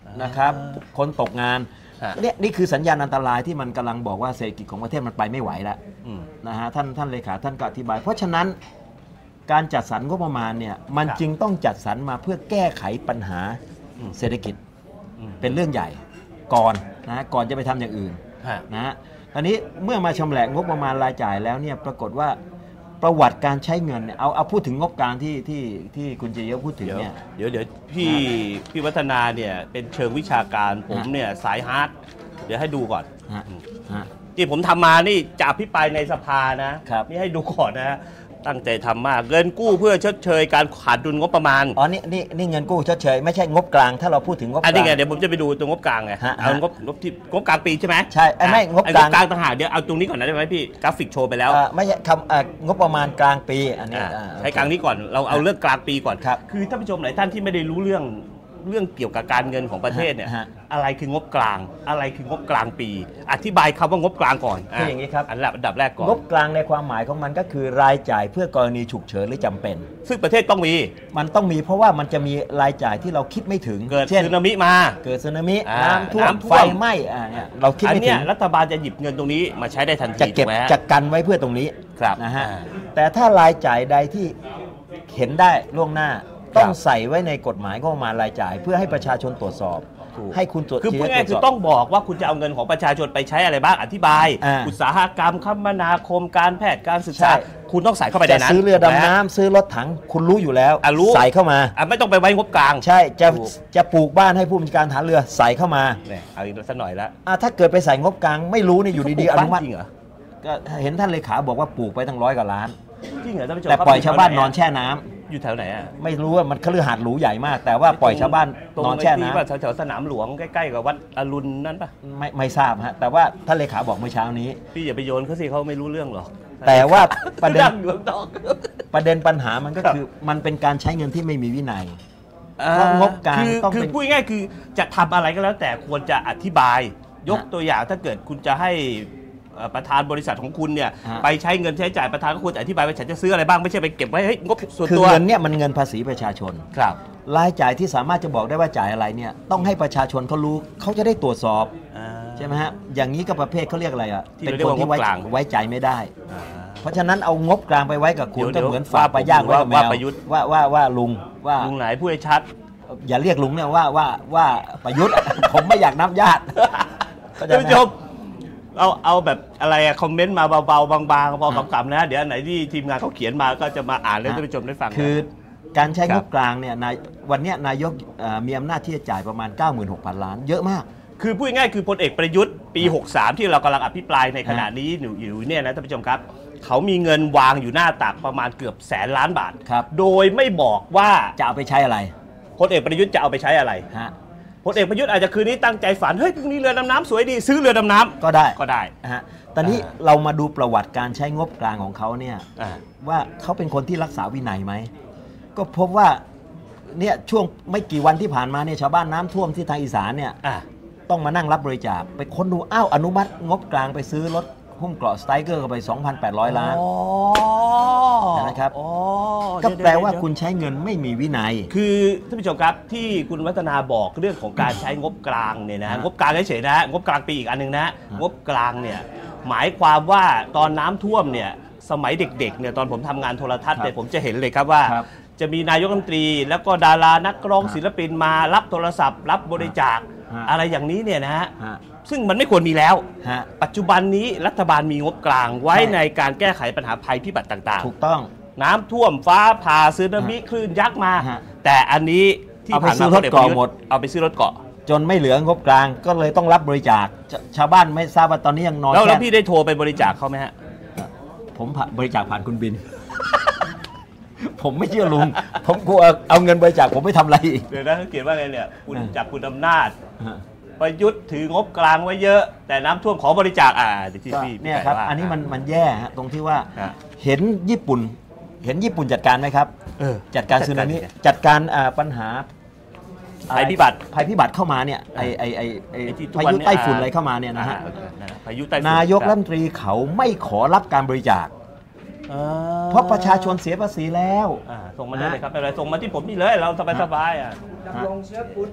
นะครับคนตกงานฮะเนี่ยนี่คือสัญญาณอันตรายที่มันกำลังบอกว่าเศรษฐกิจของประเทศมันไปไม่ไหวแล้วอืมนะฮะท่านท่านเลขาท่านก็อธิบาย เพราะฉะนั้นการจัดสรรงบประมาณเนี่ยมันครับจึงต้องจัดสรรมาเพื่อแก้ไขปัญหาอืมเศรษฐกิจอืมเป็นเรื่องใหญ่ก่อนนะก่อนจะไปทำอย่างอื่นฮะนะฮะตอนนี้เมื่อมาชำแหละงบประมาณรายจ่ายแล้วเนี่ยปรากฏว่าประวัติการใช้เงินเนี่ยเอาเอาพูดถึงงบกลางที่ที่ที่คุณเจเยอะพูดถึงเดี๋ยวเนี่ยเดี๋ยวเดี๋ยวพี่พี่วัฒนาเนี่ยเป็นเชิงวิชาการผมเนี่ยสายฮาร์ดเดี๋ยวให้ดูก่อนฮะฮะที่ผมทำมานี่จะอภิปรายในสภานะครับ นี่ให้ดูก่อนนะฮะตั้งใจทำมากเงินกู้เพื่อชดเชยการขาดดุลงบประมาณอ๋อนี่นี่นี่เงินกู้ชดเชยไม่ใช่งบกลางถ้าเราพูดถึงงบกอันลานี้งไงเดี๋ยวผมจะไปดูตรงงบกลางไงฮะเอางบงบที่งบกลางปีใช่ไหมใช่ไอ้ไม่อ่ะงบกลางไอ้งบกลางต่างหากเดี๋ยวเอาตรงนี้ก่อนนะได้ไหมพี่กราฟิกโชว์ไปแล้วเอ่อไม่ใช่คำเอ่องบประมาณกลางปีอันนี้อ่ะอ่าใช้กลางนี้ก่อนเราเอาเรื่องกลางปีก่อนครับคือท่านผู้ชมหลายท่านที่ไม่ได้รู้เรื่องเรื่องเกี่ยวกับการเงินของประเทศเนี่ยฮะอะไรคืองบกลาง อะไรคืองบกลางปี อธิบายคำว่างบกลางก่อนคืออย่างนี้ครับอันดับอันดับแรกก่อนงบกลางในความหมายของมันก็คือรายจ่ายเพื่อกรณีฉุกเฉินหรือจำเป็นซึ่งประเทศต้องมีมันต้องมีเพราะว่ามันจะมีรายจ่ายที่เราคิดไม่ถึงเกิดเช่นสึนามิมาเกิดสึนามิอ่าน้ำท่วมน้ำท่วมไฟไหม้อ่าเนี่ยเราคิดอันไม่เนี้ถึยงรัฐบาลจะหยิบเงินตรงนี้มาใช้ได้ทันทีจะเก็บถูไหมฮะจะกันไว้เพื่อตรงนี้ครับนะฮะอ่าแต่ถ้ารายจ่ายใดที่เห็นได้ล่วงหน้าครับต้องใส่ไว้ในกฎหมายงบประมาณรายจ่าย เพื่อให้ประชาชนตรวจสอบถูกให้คุณตรวจคือพูดง่ายๆตคืรวอจสบต้องบอกว่าคุณจะเอาเงินของประชาชนไปใช้อะไรบ้างอธิบายอ่าอุตสาหกรรมคมนาคมการแพทย์การศึกใช่ษาคุณต้องใส่เข้าไปในจะนั้นซื้อเรือถูกไหมดำน้ำซื้อรถถังคุณรู้อยู่แล้วอ่ะรู้ใส่เข้ามาอ่ะไม่ต้องไปไว้งบกลางใช่จะถูกจะปลูกบ้านให้ผู้บัญชาการฐานเรือใส่เข้ามาเนี่ยเอาอีกสักหน่อยละอ่ะถ้าเกิดไปใส่งบกลางไม่รู้นี่อยู่ดีๆอเขาปลูกนุมับ้าติจริงเหรอก็เห็นท่านเลขาบอกว่าปลูกไปตั้งร้อยกว่าล้านจริงเหรอท่านผู้ชมแต่ครับปล่อยชาวบ้านนอนอยู่แช่น้ำอยู่แถวไหนอ่ะไม่รู้ว่ามันคฤหาสน์หรูใหญ่มาก แต่ว่าปล่อยชาวบ้านตรงนอนแช่ที่น้ำว่าแถวๆสนามหลวงใกล้ๆกับวัดอรุณนั่นปะไม่ไม่ทราบฮะแต่ว่าท่านเลขาบอกเมื่อเช้านี้พี่อย่าไปโยนเขาสิเขาไม่รู้เรื่องหรอกแต่ว่าประเด็นนั่งอยู่ข้างนอกประเด็นปัญหามันก็ครับคือมันเป็นการใช้เงินที่ไม่มีวินัยอ่าเพราะงบกลางคือต้องคือเป็นพูดง่ายๆคือจะทำอะไรก็แล้วแต่ควรจะอธิบาย ยกฮะตัวอย่างถ้าเกิดคุณจะให้เอ่อประธานบริษัทของคุณเนี่ยฮะไปใช้เงินใช้จ่ายประธานก็ควรจะอธิบายว่าฉันจะซื้ออะไรบ้างไม่ใช่ไปเก็บไว้ให้งบส่วนคือตัวเงินเนี่ยมันเงินภาษีประชาชนครับรายจ่ายที่สามารถจะบอกได้ว่าจ่ายอะไรเนี่ยต้องให้ประชาชนเขารู้เขาจะได้ตรวจสอบอ่าใช่ไหมฮะอย่างนี้ก็ประเภทเขาเรียกอะไรอ่ะที่เป็นเราเรียคกนว่าที่ไว้งบกลางไว้ใจไม่ได้อ่าเพราะฉะนั้นเอางบกลางไปไว้กับคุณเดี๋ก็ยวเหมือนว่าฝากไปย่างไว้กับแมว่าว ประยุทธ์ว่าว่าว่าลุงว่าลุงไหนพูดให้ชัดอย่าเรียกลุงเนี่ยว่าว่าว่าประยุทธ์ ผมไม่อยากนับญาติเข้าใจท่านไหมผู้ชมเอาเอาแบบอะไรอะคอมเมนต์มาเบาๆบางๆพอคำๆนะเดี๋ยวอันไหนที่ทีมงานเขาเขียนมาก็จะมาอ่านให้ท่านผู้ชมได้ฟังนะคือการใช้ครังบบกลางเนี่ยนายวันเนี้ยนายกเอ่อมีอำนาจที่จะจ่ายประมาณ เก้าหมื่นหกพัน ล้าน เยอะมากคือพูดง่ายๆคือพลเอกประยุทธ์ปี หกสาม ที่เรากำลังอภิปรายในขณะนี้อยู่อยู่เนี่ยนะท่านผู้ชมครับ เขามีเงินวางอยู่หน้าตักประมาณเกือบแสนล้านบาทครับโดยไม่บอกว่าจะเอาไปใช้อะไรพลเอกประยุทธ์จะเอาไปใช้อะไรฮะพลเอกประยุทธ์อาจจะคืนนี้ตั้งใจฝันเฮ้ยพรุ่งนี้เรือดำน้ำสวยดีซื้อเรือดำน้ำก็ได้ก็ได้นะฮะตอนนี้อ่าเรามาดูประวัติการใช้งบกลางของเขาเนี่ยอ่าว่าเขาเป็นคนที่รักษาวินัยไหม ก็พบว่าเนี่ยช่วงไม่กี่วันที่ผ่านมาเนี่ยชาวบ้านน้ำท่วมที่ทางอีสานเนี่ยอ่าต้องมานั่งรับบริจาคไปค้นดูอ้าวอนุมัติงบกลางไปซื้อรถหุ้มเกราะสไตรเกอร์เข้าไป สองพันแปดร้อย ล้านอ๋อนะครับอ๋อก็เดี๋ยแปลว่าเดี๋ยคุณใช้เงินไม่มีวินัยคือท่านผู้ชมครับที่คุณวัฒนาบอกเรื่องของการใช้งบกลางเนี่ยนะฮะงบกลางเฉยๆนะงบกลางปีอีกอันหนึ่งนะฮะงบกลางเนี่ยหมายความว่าตอนน้ำท่วมเนี่ยสมัยเด็กๆเนี่ยตอนผมทำงานโทรทัศน์เนี่ยผมจะเห็นเลยครับว่าครับจะมีนายกรัฐมนตรี แล้วก็ดารานักร้องศิลปินมารับโทรศัพท์ รับบริจาคฮะอะไรอย่างนี้เนี่ยนะฮะฮะซึ่งมันไม่ควรมีแล้วฮะปัจจุบันนี้รัฐบาลมีงบกลางไว้ใช่ในการแก้ไขปัญหาภัยพิบัติต่างๆถูกต้องน้ำท่วมฟ้าผ่าสึนามิคลื่นยักษ์มาฮะแต่อันนี้ที่เอาไปผ่านซื้มาอรถเกาะพลอกประยุทธ์หมดเอาไปซื้อรถเกาะจนไม่เหลืองบกลางก็เลยต้องรับบริจาคชชาวบ้านไม่ทราบว่าตอนนี้ยังนอนแล้วแล้วแค่พี่ได้โทรไปบริจาคเขาไหมฮะผมผ่านบริจาคผ่านคุณบิน ผมไม่เชื่อลุง ผมกลัวเอาเงินบริจาคผมไม่ทำอะไรอีกเดี๋ยวนะเขาเขียนว่าไงเนี่ยคุณอ่าจากคุณอำนาจ ประยุทธ์ถืองบกลางไว้เยอะ แต่น้ำท่วมขอบริจาคอ่าเดี๋ยวที่ก็พี่เนี่ยครับว่าอันนี้มันมันแย่ฮะตรงที่ว่าฮะเห็นญี่ปุ่น เห็นญี่ปุ่นจัดการไหมครับเออจัดการสึนามิจัดการจัดการอ่าปัญหาภัยพิบัติภัยพิบัติเข้ามาเนี่ยไอไอไอไอไอ้ที่ทุกพาวันยุเนี่ยไต้ฝุ่นอะไรเข้ามาเนี่ยนะฮะอ่านั่นน่ะพายุไต้ฝุ่นนายกรัฐมนตรีเขาไม่ขอรับการบริจาคอ่าเพราะประชาชนเสียภาษีแล้วอ่าส่งมาได้เลยครับไม่เป็นไรส่งมาที่ผมนี่เลยเราสบายๆอ่ะดำรงเชื้อคุณ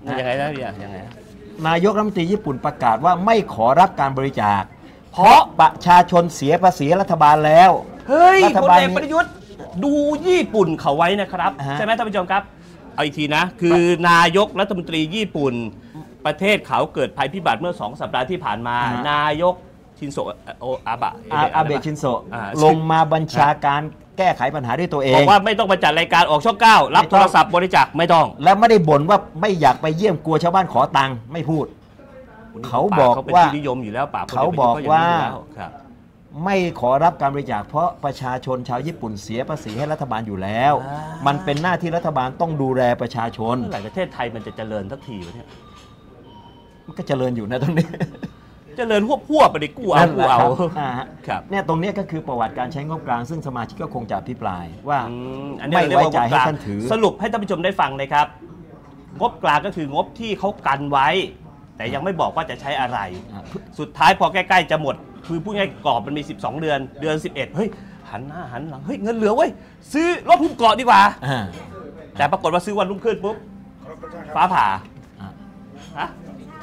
ยังไงนะพี่ยังไงนายกรัฐมนตรีญี่ปุ่นประกาศว่าไม่ขอรับการบริจาค เพราะประชาชนเสียภาษีรัฐบาลแล้วเฮ้ยรัฐพลบาลเอกประยุทธ์ดูญี่ปุ่นเขาไว้นะครับฮะใช่ไหมท่านผู้ชมครับ เอาอีกทีนะ คือนายกรัฐมนตรีญี่ปุ่น ประเทศเขาเกิดภัยพิบัติเมื่อสองสัปดาห์ที่ผ่านมาฮะนายกชินโซะโออาบะอาอาเบะชินโซะอ่าลงมาบัญชาการแก้ไขปัญหาด้วยตัวเอบอง กว่าไม่ต้องมาจัดรายการออกช่องเก้ารับไม่โทต้องรศัพท์บริจาคไม่ต้องและไม่ได้บ่นว่าไม่อยากไปเยี่ยมกลัวชาวบ้านขอตังค์ไม่พูด เขาบอกเขาเป็นว่าที่นิยมอยู่แล้วป่าเขาบอกว่าครับไม่ขอรับการบริจาคเพราะประชาชนชาวญี่ปุ่นเสียภาษีให้รัฐบาลอยู่แล้วอ่ามัมันเป็นหน้าที่รัฐบาลต้องดูแลประชาชนเมื่อไหร่ประเทศไทยมันจะเจริญสักทีวะเนี่ยมันก็เจริญอยู่นะตรงนี้เจริญพวกพวกไปดิกู้เอากู้เอานั่นแหละครับอ่าฮะครับเนี่ยตรงเนี้ยก็คือประวัติการใช้งบกลางซึ่งสมาชิกก็คงจะอภิปรายว่าอืมอันนี้ไม่เราเรียกไว้ว่าใจงบให้กลางท่านถือสรุปให้ท่านผู้ชมได้ฟังนะครับ งบกลางก็คืองบที่เขากันไว้ แต่ยังไม่บอกว่าจะใช้อะไรอ่าสุดท้ายพอใกล้ๆจะหมด คือพูดง่ายๆกรอบมันมีสิบสองเดือนเดือนสิบเอ็ดเฮ้ยหันหน้าหันหลังเฮ้ยเงินเหลือเว้ยซื้อรถหุ้มเกาะดีกว่าอ่าแต่ปรากฏว่าซื้อวันรุ่งขึ้นปุ๊บฟ้าผ่าอ่าฮะ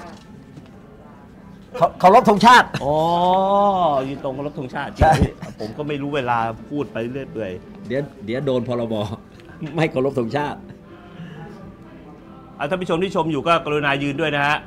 เขาเคารพธงชาติอ๋อยืนตรงกับรถธงชาติจริใช่งผมก็ไม่รู้เวลาพูดไปเรื่อยเปื่อยเดี๋ยวเดี๋ยวโดนพรบ ไม่เคารพธงชาติอ่ะท่านผู้ชมที่ชมอยู่ก็กรุณายืนด้วยนะฮะ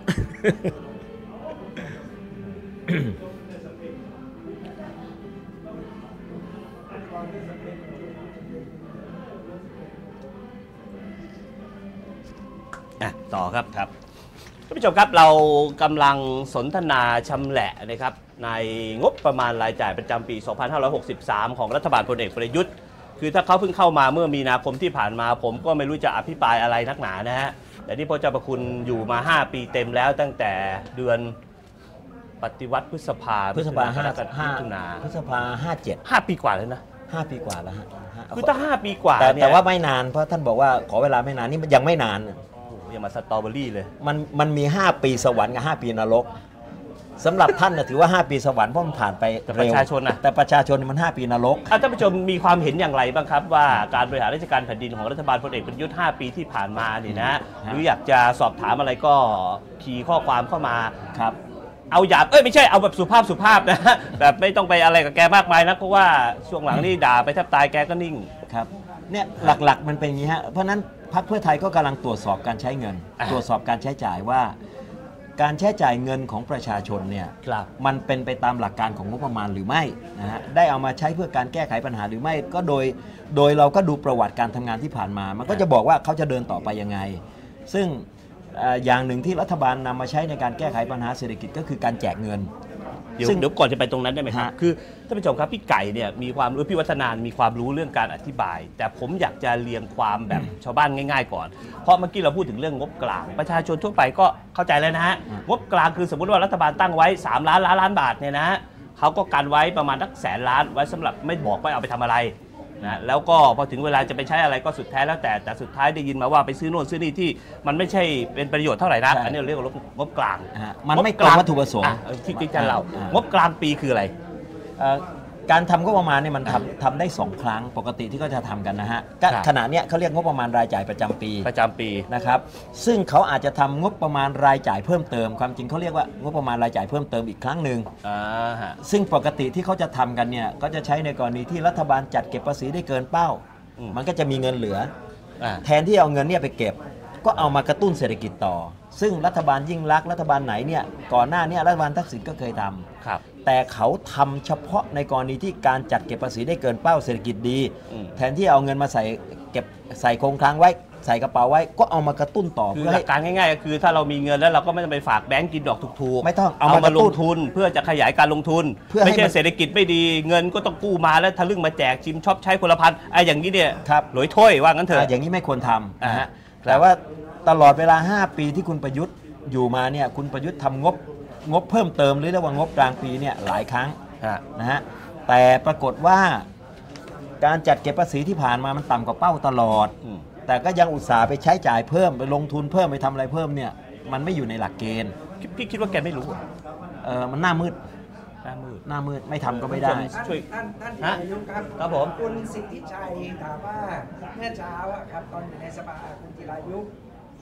อ่ะต่อครับครับท่านผู้ชมครับเรากำลังสนทนาชำแหละนะครับในงบประมาณรายจ่ายประจำปี สองพันห้าร้อยหกสิบสาม ของรัฐบาลพลเอกประยุทธ์คือถ้าเขาเพิ่งเข้ามาเมื่อมีนาคมที่ผ่านมา ผมก็ไม่รู้จะอภิปรายอะไรนักหนานะฮะแต่นี่พระเจ้าประคุณอยู่มา ห้า ปีเต็มแล้วตั้งแต่เดือนปฏิวัติพฤษภาพฤษภาห้าห้ามิถุนาพฤษภาห้าเจ็ดห้าปีกว่าแล้วนะห้าปีกว่าแล้วฮะห้าคือถ้าห้าปีกว่าแต่เนี่ยแต่ว่าไม่นานเพราะท่านบอกว่าขอเวลาไม่นานนี่มันยังไม่นานโอ้โหอย่ามาสตรอเบอรี่เลยมันมันมี ห้า ปีสวรรค์กับห้าปีนรกสำหรับท่านนะถือว่า ห้า ปีสวรรค์เพราะมันผ่านไปแต่ปเร็วระชาชนน่ะแต่ประชาชนมัน ห้า ปีนรกอ่ะท่านผู้ชมมีความเห็นอย่างไรบ้างครับว่าการบริหารราชการแผ่นดินของรัฐบาลพลเอกประยุทธ์ ห้า ปีที่ผ่านมานี่นะหรืออยากจะสอบถามอะไรก็คีย์ข้อความเข้ามาครับเอาหยาบเอ้ยไม่ใช่เอาแบบสุภาพสุภาพนะ แบบไม่ต้องไปอะไรกับแกมากมายนะเพราะว่าช่วงหลังนี่ด่าไปแทบตายแกก็นิ่งครับเนี่ยหลักๆมันเป็นอย่างนี้ฮะเพราะฉะนั้นพรรคเพื่อไทยก็กำลังตรวจสอบการใช้เงินอ่าตรวจสอบการใช้จ่ายว่า การใช้จ่ายเงินของประชาชนเนี่ยครับมันเป็นไปตามหลักการของงบประมาณหรือไม่นะฮะได้เอามาใช้เพื่อการแก้ไขปัญหาหรือไม่ก็โดยโดยเราก็ดูประวัติการทำงานที่ผ่านมา มันก็จะบอกว่าเขาจะเดินต่อไปยังไง ซึ่งเอ่ออย่างหนึ่งที่รัฐบาลนำมาใช้ในการแก้ไขปัญหาเศรษฐกิจก็คือการแจกเงินเดี๋ยวซึ่งเดี๋ยวก่อนจะไปตรงนั้นได้ไหมครับฮะคือท่านผู้ชมครับพี่ไก่เนี่ยมีความรู้พี่วัฒนานมีความรู้เรื่องการอธิบาย แต่ผมอยากจะเรียงความแบบชาวบ้านง่าย ๆ ก่อน เพราะเมื่อกี้เราพูดถึงเรื่องงบกลาง ประชาชนทั่วไปก็เข้าใจแล้วนะฮะงบกลางคือสมมติว่ารัฐบาลตั้งไว้สามล้านล้านล้านบาทเนี่ยนะเขาก็กันไว้ประมาณสักแสนล้านไว้สำหรับไม่บอกว่าเอาไปทำอะไรนะแล้วก็พอถึงเวลาจะไปใช้อะไรก็สุดแท้แล้วแต่แต่สุดท้ายได้ยินมาว่าไปซื้อโน่นซื้อนี่ที่มันไม่ใช่เป็นประโยชน์เท่าไหร่นักใช่อันนี้เราเรียกว่างบกลางนะฮะมันไม่ตรงวัตถุประสงค์อ่ะเออที่ที่จะเราอ่างงบกลางปีคืออะไรเอ่อการทำงบประมาณเนี่ยมันทำทำได้สองครั้งปกติที่เขาจะทำกันนะฮะก็ครับขณะเนี้ยเขาเรียกงบประมาณรายจ่ายประจำปีประจำปีนะครับซึ่งเขาอาจจะทำงบประมาณรายจ่ายเพิ่มเติมความจริงเขาเรียกว่างบประมาณรายจ่ายเพิ่มเติมอีกครั้งหนึ่งอ่าฮะซึ่งปกติที่เขาจะทำกันเนี่ยก็จะใช้ในกรณีที่รัฐบาลจัดเก็บภาษีได้เกินเป้าอืมมันก็จะมีเงินเหลืออ่าแทนที่เอาเงินเนี่ยไปเก็บ ก็เอามากระตุ้นเศรษฐกิจต่อ ซึ่งรัฐบาลยิ่งรักษณ์รัฐบาลไหนเนี่ยก่อนหน้าเนี้รัฐบาลทักษิณก็เคยทำครับแต่เขาทำเฉพาะในกรณีที่การจัดเก็บภาษีได้เกินเป้าเศรษฐกิจดีอืมแทนที่เอาเงินมาใส่เก็บใส่คงคลังไว้ใส่กระเป๋าไว้ ก็เอามากระตุ้นต่อคือเพื่อหลัให้กการง่ายๆก็คือถ้าเรามีเงินแล้วเราก็ไม่ต้องไปฝากแบงก์กินดอกถูกๆไม่ต้องเอาเอามามากระลตุ้งนทุนเพื่อจะขยายการลงทุนเพื่อให้ไม่ใช่มันเศรษฐกิจไม่ดีเงินก็ต้องกู้มาแล้วทะลึ่งมาแจกชิมช็อปใช้คนละพันไอ้อย่างนี้เนี่ยครับหลอยถ้วยว่างั้นเถอ่าอะอย่างนี้ไม่ควรทำนะฮะอ่าแต่ว่าตลอดเวลา ห้า ปีที่คุณประยุทธ์อยู่มาเนี่ยคุณประยุทธ์ทำงบงบเพิ่มเติมหรือเรียกว่างบกลางปีเนี่ยหลายครั้งฮะนะฮะแต่ปรากฏว่าการจัดเก็บภาษีที่ผ่านมามันต่ำกว่าเป้าตลอดอืมแต่ก็ยังอุตส่าห์ไปใช้จ่ายเพิ่มไปลงทุนเพิ่มไปทำอะไรเพิ่มเนี่ยมันไม่อยู่ในหลักเกณฑ์พี่พี่คิดว่าแกไม่รู้อะเออมันหน้ามืดหน้ามืดหน้ามืดไม่ทำก็ไม่ได้ท่านช่วยท่านท่านฮะนายกครับครับผมคุณสิทธิชัยถามว่าเมื่อเช้าอะครับตอนอยู่ในสภาคุณจิรายุ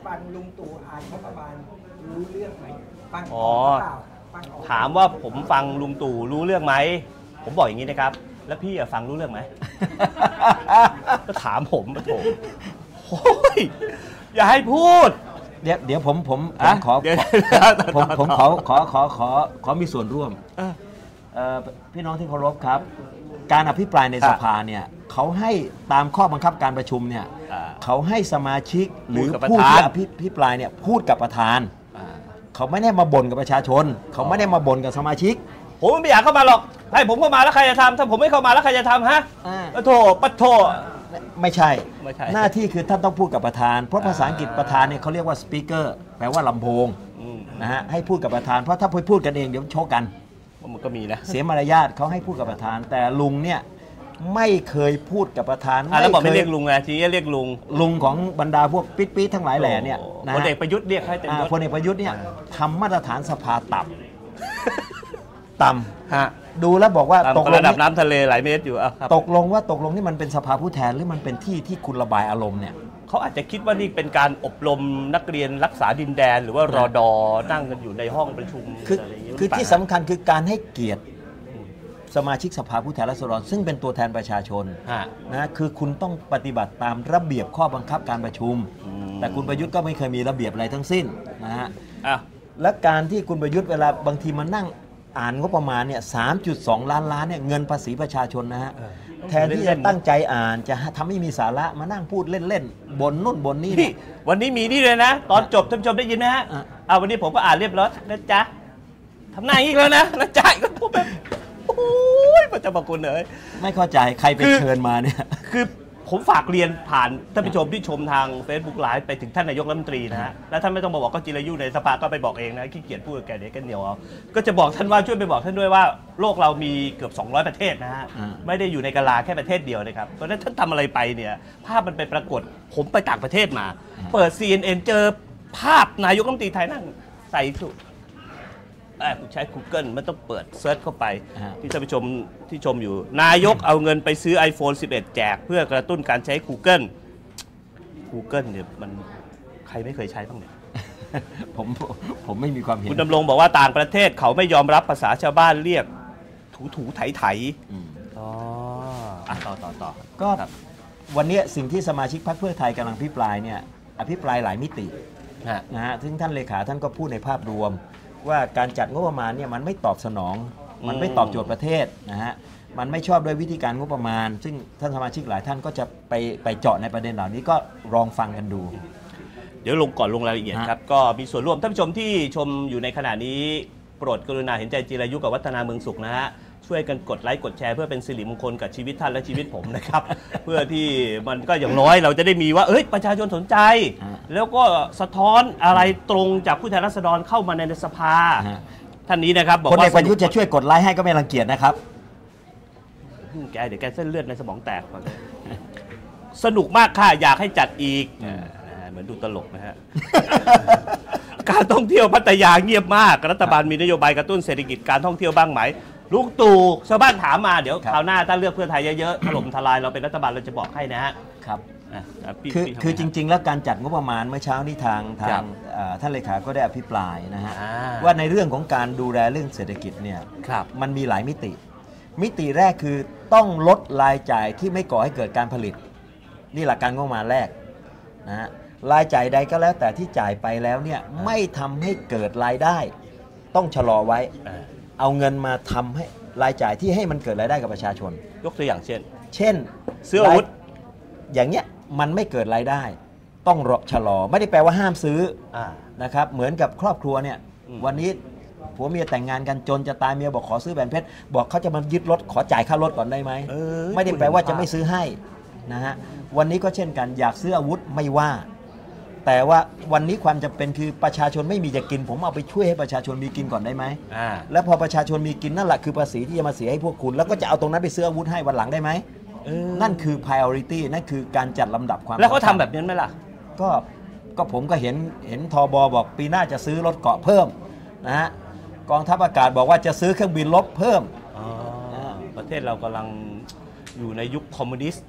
ฟังลุงตู่อ่านงบประมาณรู้เรื่องไหมฟังออ๋ออกหรือเปล่าฟังออกถามว่าผมฟังลุงตู่รู้เรื่องไหมผมบอกอย่างนี้นะครับ แล้วพี่อะฟังรู้เรื่องไหม ก็ถามผมมาโถโอ้ยอย่าให้พูดเดี๋ยวเดี๋ยวผมผมผอะมขอเดี๋ยวผมผมขอขอขอขอขอมีส่วนร่วมเออเอ่อพี่น้องที่เคารพครับ การอภิปรายในครัสบภาเนี่ยเขาให้ตามข้อบังคับการประชุมเนี่ยอ่าเขาให้สมาชิกหรือพูดกับประผู้ธานที่อภิภิปรายเนี่ยพูดกับประธานอ่าเขาไม่ได้มาบ่นกับประชาชน เขาไม่ได้มาบ่นกับสมาชิกผมไม่อยากเข้ามาหรอกให้ผมเข้ามาแล้วใครจะทำถ้าผมไม่เข้ามาแล้วใครจะทำฮะอ่าปะโถปะโถไม่ใช่ไม่ใช่หน้าที่คือท่านต้องพูดกับประธาน เพราะภาษาอังกฤษประธานเนี่ยเขาเรียกว่าสปีกเกอร์แปลว่าลำโพงอืมนะฮะให้พูดกับประธานเพราะถ้าไปพูดกันเองเดี๋ยวโชกกันมันก็มีนะเสียมารยาทเขาให้พูดกับประธาน แต่ลุงเนี่ยไม่เคยพูดกับประธานอ่ะแล้วบอกไม่คเรียกลุงไงทีนี้เรียกลุงลุงของบรรดาพวกปิ๊ดปี๊ดทั้งหลายแหล่เนี่ยนะพลฮะเอกประยุทธ์เรียกให้เต็มอ่ายศพลเอกประยุทธ์เนี่ยทำมาตรฐานสภาต่ำ ต่ฮะำดูแล้วบอกว่าตกตกลระงดับน้ำทะเลหลายเมตรอยู่อ่ะครับตกลงว่าตกลงนี่มันเป็นสภาผู้แทนหรือมันเป็นที่ที่คุณระบายอารมณ์เนี่ยเขาอาจจะคิดว่านี่เป็นการอบรมนักเรียนรักษาดินแดน หรือว่ารอดอนั่งกันอยู่ในห้องประชุมคืออะไรอย่างเงี้ยคือที่หรืเปล่าสำคัญคือการให้เกียรติสมาชิกสภาผู้แทนราษฎรซึ่งเป็นตัวแทนประชาชนฮะนะคือคุณต้องปฏิบัติตามระเบียบข้อบังคับการประชุมอืมแต่คุณประยุทธ์ก็ไม่เคยมีระเบียบอะไรทั้งสิ้นนะฮะอ่ะและการที่คุณประยุทธ์เวลาบางทีมานั่งอ่านงบประมาณเนี่ย สามจุดสอง ล้านล้านเนี่ยเงินภาษีประชาชนนะฮะ แทนที่จะตั้งใจอ่านจะทำให้มีสาระมานั่งพูดเล่นๆบนนู่นบนนี่นี่เนี่ยวันนี้มีนี่เลยนะ ตอนจบท่านผู้ชมได้ยินไหมฮะอ่ะอ่าวันนี้ผมก็อ่านเรียบร้อยนะจ๊ะทำหน้าอย่างนี้อีกแล้วนะนะจ๊ะอีกแล้วผมแบบโอ้ยพระเจ้าประคุณเอ๋ยไม่เข้าใจใครไปคือเชิญมาเนี่ยคือผมฝากเรียนผ่านท่านผู้ชมที่ชมทาง Facebook Live ไปถึงท่านนายกรัฐมนตรีนะฮะ แล้วท่านไม่ต้องมาบอกก็จิรายุในสภาก็ไปบอกเองนะขี้เกียจพูดกับแกเดี๋ยวแกเหนียวเอาก็จะบอกท่านว่าช่วยไปบอกท่านด้วยว่าโลกเรามีเกือบสองร้อยประเทศนะฮะอ่าไม่ได้อยู่ในกะลาแค่ประเทศเดียวนะครับ เพราะฉะนั้นท่านทำอะไรไปเนี่ยภาพมันไปปรากฏผมไปต่างประเทศมา เปิด ซี เอ็น เอ็น เจอภาพนายกรัฐมนตรีไทยนั่งใส่สูทอ่าคุณใช้ Google ไม่ต้องเปิดเซิร์ชเข้าไปอ่าที่ท่านผู้ชมที่ชมอยู่ นายกเอาเงินไปซื้อ ไอโฟน สิบเอ็ด แจกเพื่อกระตุ้นการใช้ Google Google เนี่ยมันใครไม่เคยใช้บ้างเนี่ยผมผมไม่มีความเห็นคุณดำรงบอกว่าต่างประเทศเขาไม่ยอมรับภาษาชาวบ้านเรียกถูถูไถไถอืมอ๋ออ่ะต่อต่อต่อก็ครับวันนี้สิ่งที่สมาชิกพรรคเพื่อไทยกำลังพิปรายเนี่ยอภิปรายหลายมิติฮะนะฮะซึ่งท่านเลขาท่านก็พูดในภาพรวม ว่าการจัดงบประมาณเนี่ยมันไม่ตอบสนอง มันไม่ตอบโจทย์ประเทศนะฮะมันไม่ชอบด้วยวิธีการงบประมาณ ซึ่งท่านสมาชิกหลายท่านก็จะไปไปเจาะในประเด็นเหล่านี้ก็ลองฟังกันดูเดี๋ยวลงก่อนลงรายละเอียดฮะครับ ก็มีส่วนร่วมท่านผู้ชมที่ชมอยู่ในขณะนี้โปรดกรุณาเห็นใจจิรายุกับวัฒนาเมืองสุขนะฮะช่วยกันกดไลค์กดแชร์เพื่อเป็นสิริมงคลกับชีวิตท่านและชีวิตผมนะครับ เพื่อที่มันก็อย่างน้อยเราจะได้มีว่าเอ้ยประชาชนสนใจ แล้วก็สะท้อนอะไรตรงจากผู้แทนราษฎรเข้ามาในสภาฮะท่านนี้นะครับบอกคนว่าเอกประยุทธ์จะช่วยกดไลค์ให้ก็ไม่รังเกียจนะครับแกเดี๋ยวแกเส้นเลือดในสมองแตกก่อนสนุกมากค่ะอยากให้จัดอีกอืมอ่าเหมือนดูตลกนะฮะ การท่องเที่ยวพัทยาเงียบมากรัฐบาลมีนโยบายกระตุ้นเศรษฐกิจการท่องเที่ยวบ้างไหมลุงตู่ชาวบ้านถามมาเดี๋ยวคราวหน้าถ้าเลือกเพื่อไทยเยอะๆถล่มทลายเราเป็นรัฐบาลเราจะบอกให้นะฮะครับอ่ะอ่ะพี่คือพี่ทำไงคือฮะจริง ๆ แล้วการจัดงบประมาณเมื่อเช้านี้ทางทาครังบเอ่อท่านเลขาก็ได้อภิปรายนะฮะอ่าว่าในเรื่องของการดูแลเรื่องเศรษฐกิจเนี่ยครับมันมีหลายมิติ มิติแรกคือต้องลดรายจ่ายที่ไม่ก่อให้เกิดการผลิต นี่หลักการงบประมาณแรกนะฮะรายจ่ายใดก็แล้วแต่ที่จ่ายไปแล้วเนี่ยไม่ทำให้เกิดรายได้ ต้องชะลอไว้อ่าเอาเงินมาทำให้รายจ่ายที่ให้มันเกิดรายได้กับประชาชนยกตัวอย่างเช่นเช่นซื้ออาวุธรายอย่างเงี้ยมันไม่เกิดรายได้ ต้องรอชะลอ ไม่ได้แปลว่าห้ามซื้ออ่านะครับเหมือนกับครอบครัวเนี่ยอืมวันนี้ผัวเมียแต่งงานกันจนจะตายเมียบอกขอซื้อแหวนเพชรบอกเขาจะมายึดรถขอจ่ายค่ารถก่อนได้ไหมเออไม่ได้แปลว่าจะไม่ซื้อให้นะฮะวันนี้ก็เช่นกันอยากซื้ออาวุธไม่ว่า แต่ว่าวันนี้ความจำเป็นคือประชาชนไม่มีจะกิน ผมเอาไปช่วยให้ประชาชนมีกินก่อนได้ไหมอ่าแล้วพอประชาชนมีกินนั่นแหละคือภาษีที่จะมาเสียให้พวกคุณ แล้วก็จะเอาตรงนั้นไปซื้ออาวุธให้วันหลังได้ไหมเออนั่นคือ priority นั่นคือการจัดลำดับความแล้วเขาสำคัทำญแบบนั้นไหมล่ะก็ก็ผมก็เห็นเห็นทบบอกปีหน้าจะซื้อรถเกราะเพิ่มนะฮะกองทัพอากาศบอกว่าจะซื้อเครื่องบินรบเพิ่มอ๋อ ประเทศเรากำลังอยู่ในยุคคอมมิวนิสต์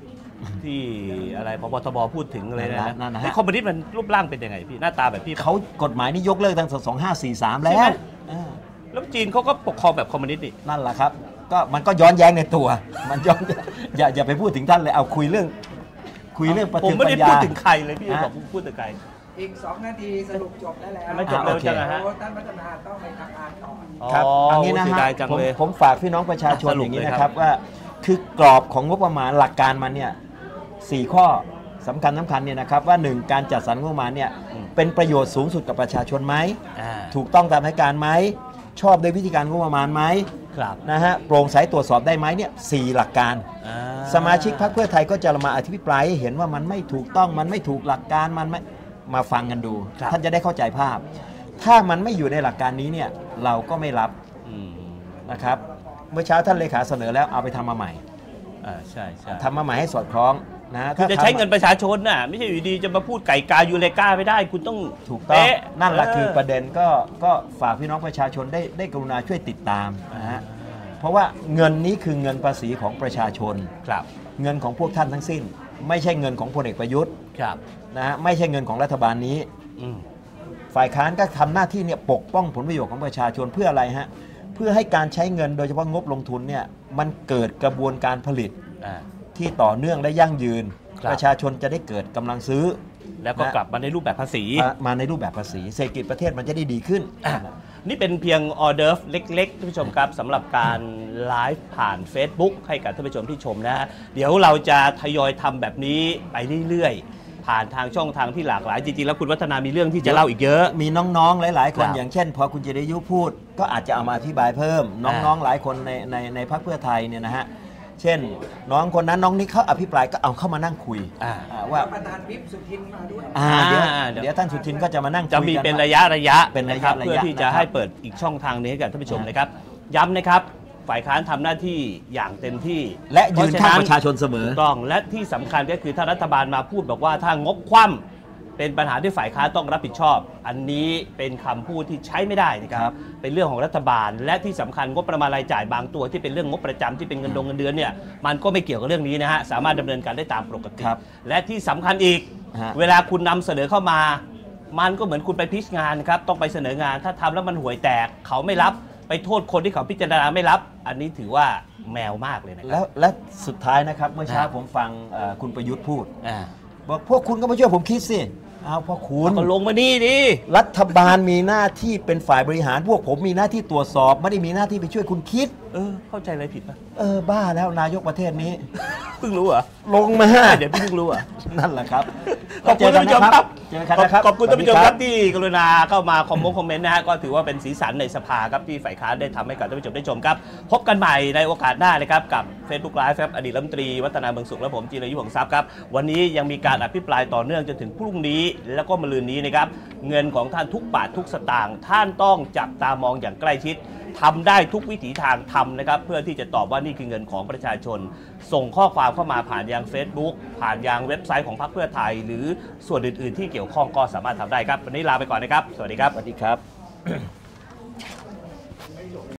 ที่อะไรพบทบพูดถึงอะไรนั่นนะนะนั่นนะฮะไอ้คอมมิวนิสต์มันรูปร่างเป็นยังไงพี่หน้าตาแบบพี่เขากฎหมายนี้ยกเลิกตั้งแต่สองห้าสี่สามแล้ใช่ไหวมอ่าแล้วจีนเขาก็ปกครองแบบคอมมิวนิสต์นี่นั่นแหละครับก็มันก็ย้อนแย้งในตัว มันย้อนอย่าอย่าไปพูดถึงท่านเลยเอาคุยเรื่อง คุยเรื่องปผมฏิไม่ปัได้ญญาพูดถึงใครเลยพี่ฮะบอกพูดถึงใครอีกสองนาทีสรุปจบได้แล้วไม่จบเร็วจังอะฮะโอ้ท่านพัฒนาต้องไปทำงานต่อครับอ๋อเอางี้นะเสียฮะดายจังผมเลยผมฝากพี่น้องประชาชนสรุปอย่างนี้เลยนะคครัรับ บว่าคือกรอบของงบประมาณหลักการมันเนี่ยสี่ข้อสำคัญสำคัญเนี่ยนะครับว่าหนึ่งการจัดสรรงบประมาณเนี่ยเป็นประโยชน์สูงสุดกับประชาชนไหมอ่าถูกต้องตามหลักการไหมชอบด้วยวิธีการงบประมาณไหมครับนะฮะโปร่งใสตรวจสอบได้ไหมเนี่ยสี่หลักการอ่าสมาชิกพรรคเพื่อไทยก็จะมาอภิปรายให้เห็นว่ามันไม่ถูกต้องมันไม่ถูกหลักการมันไม่มาฟังกันดูครับท่านจะได้เข้าใจภาพ ถ้ามันไม่อยู่ในหลักการนี้เนี่ยเราก็ไม่รับอืมนะครับเมื่อเช้าท่านเลขาเสนอแล้วเอาไปทำมาใหม่อ่าใช่ใช่ทำมาใหม่ให้สอดคล้องนะคุณจะถ้าใช้ทำเงินประชาชนน่ะไม่ใช่อยู่ดีจะมาพูดไก่กายูเลกาไม่ได้ คุณต้องถูกต้องเป๊ะนั่นแหละคือประเเด็นก็ก็ฝากพี่น้องประชาชนได้ได้กรุณาช่วยติดตามนะฮะเพราะว่าเงินนี้คือเงินภาษีของประชาชนครับเงินของพวกท่านทั้งสิ้น ไม่ใช่เงินของพลเอกประยุทธ์ครับนะฮะไม่ใช่เงินของรัฐบาลนี้อืมฝ่ายค้านก็ทำหน้าที่เนี่ยปกป้องผลประโยชน์ของประชาชนเพื่ออะไรฮะเพื่อให้การใช้เงินโดยเฉพาะงบลงทุนเนี่ยมันเกิดกระบวนการผลิตอ่าที่ต่อเนื่องและยั่งยืนครับประชาชนจะได้เกิดกำลังซื้อแล้วก็นะกลับมาในรูปแบบภาษีมามาในรูปแบบภาษีเศรษฐกิจประเทศมันจะได้ดีขึ้นนี่เป็นเพียงออเดิร์ฟเล็กๆท่านผู้ชมครับสำหรับการไลฟ์ผ่าน Facebook ให้กับท่านผู้ชมที่ชมนะฮะเดี๋ยวเราจะทยอยทำแบบนี้ไปเรื่อยๆ ผ่านทางช่องทางที่หลากหลายจริงๆแล้วคุณวัฒนามีเรื่องที่จะเล่าอีกเยอะมีน้องๆ หลายๆ คนครับอย่างเช่น พอคุณจิรายุพูดก็อาจจะเอามาอธิบายเพิ่ม น้องๆ หลายคนในในในพรรคเพื่อไทยเนี่ยนะฮะเช่น น้องคนนั้นน้องนี้เขาอภิปรายก็เอาเข้ามานั่งคุยอ่าอ่าว่าประธานวิปสุทินมาด้วยอ่าเดี๋ยวอ่าเดี๋ยวเดี๋ยวท่านสุทินก็จะมานั่งคุยจะมีกัเป็นว่าระยะระยะเป็นระยะครับระยะเพื่อที่จะนะครับให้เปิดอีกช่องทางนี้ให้กับท่านผู้ชมนะครับ ย้ำนะครับฝ่ายค้านทำหน้าที่อย่างเต็มที่และยืนเพข้างฉประชาชนเสมอถูกต้องและที่สำคัญก็คือถ้ารัฐบาลมาพูดบอกว่าถ้างบคว่ำเป็นปัญหาที่ฝ่ายค้านต้องรับผิดชอบ อันนี้เป็นคำพูดที่ใช้ไม่ได้นะคครัรับบเป็นเรื่องของรัฐบาล และที่สำคัญงบประมาณรายจ่ายบางตัวที่เป็นเรื่องงบประจำที่เป็นเงินดงเงินเดือนเนี่ยมันก็ไม่เกี่ยวกับเรื่องนี้นะฮะสามารถดำเนินการได้ตามปกติครับและที่สำคัญอีกฮะเวลาคุณนำเสนอเข้ามา มันก็เหมือนคุณไปพิชงานนะครับต้องไปเสนองานถ้าทำแล้วมันห่วยแตก เขาไม่รับไปโทษคนที่เขาพิจารณาไม่รับ อันนี้ถือว่าแมวมากเลยนะคแล้รัวและสุดท้ายนะครับเมื่อเช้าอ่าผมฟังเอ่อคุณประยุทธ์พูดอ่าบอกพวกคุณก็มาช่วยผมคิดสิเอาพ่อคุณก็ลงมานี่ดิรัฐบาลมีหน้าที่เป็นฝ่ายบริหาร พวกผมมีหน้าที่ตรวจสอบ ไม่ได้มีหน้าที่ไปช่วยคุณคิดเออเข้าใจอะไรผิดปะเออบ้าแล้วนายกประเทศนี้เพิ่งรู้เหรอลงมาเดี๋ยวพี่เพิ่งรู้เหรอนั่นแหละครับขอบคุณท่านผู้ชมครับเจอกันนะครับขอบคุณท่านผู้ชมสวัสดีครับที่กรุณาเข้ามาคอมเมนต์คอมเมนต์นะฮะก็ถือว่าเป็นสีสันในสภาครับที่ฝ่ายค้านได้ทำให้กับท่านผู้ชมได้ชมครับ พบกันใหม่ในโอกาสหน้าเลยครับกับ Facebook Live ครับอดีตรัฐมนตรีวัฒนาเมืองสุขและผมจีรายุห่วงทรัพย์ครับวันนี้ยังมีการอภิปรายต่อเนื่องจนถึงพรุ่งนี้ แล้วก็มะรืนนี้นะครับเงินของท่านทุกบาททุกสตางค์ท่านต้องจับตามองอย่างใกล้ชิดทำได้ทุกวิถีทางทำนะครับเพื่อที่จะตอบว่านี่คือเงินของประชาชน ส่งข้อความเข้ามาผ่านยัง Facebook ผ่านยังเว็บไซต์ของพรรคเพื่อไทย หรือส่วนอื่น ๆ ที่เกี่ยวข้องก็สามารถทำได้ครับวันนี้ลาไปก่อนนะครับสวัสดีครับสวัสดีครับ